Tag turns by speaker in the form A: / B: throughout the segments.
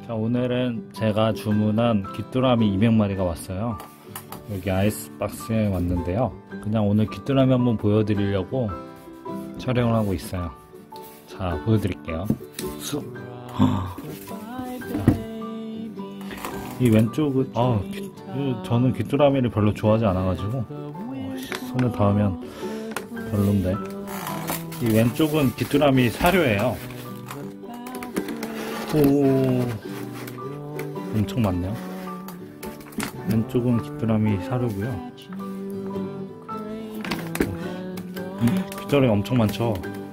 A: 자, 오늘은 제가 주문한 귀뚜라미 200마리가 왔어요. 여기 아이스박스에 왔는데요. 그냥 오늘 귀뚜라미 한번 보여드리려고 촬영을 하고 있어요. 자, 보여드릴게요. 이 왼쪽은 저는 귀뚜라미를 별로 좋아하지 않아가지고 손에 닿으면 별론데, 이 왼쪽은 귀뚜라미 사료예요. 오, 엄청 많네요. 왼쪽은 귀뚜라미 사료고요. 귀뚜라미 엄청 많죠.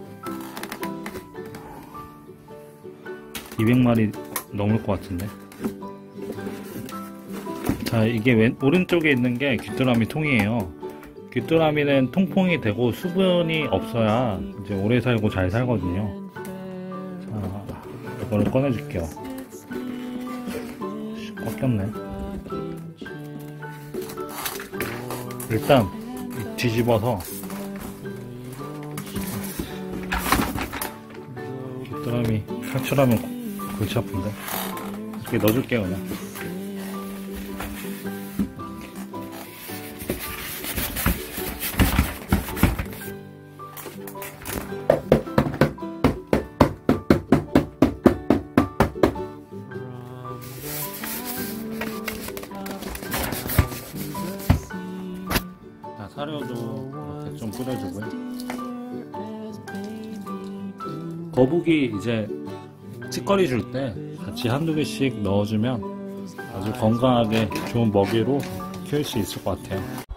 A: 200마리 넘을 것 같은데. 자, 이게 오른쪽에 있는 게 귀뚜라미 통이에요. 귀뚜라미는 통풍이 되고 수분이 없어야 이제 오래 살고 잘 살거든요. 자, 이거를 꺼내줄게요. 꽉 꼈네. 일단 뒤집어서 귀뚜라미 탈출하면 골치 아픈데, 이렇게 넣어줄게요. 그냥 사료도 이렇게 좀 뿌려주고요. 거북이 이제 치거리 줄 때 같이 한두 개씩 넣어주면 아주 건강하게 좋은 먹이로 키울 수 있을 것 같아요.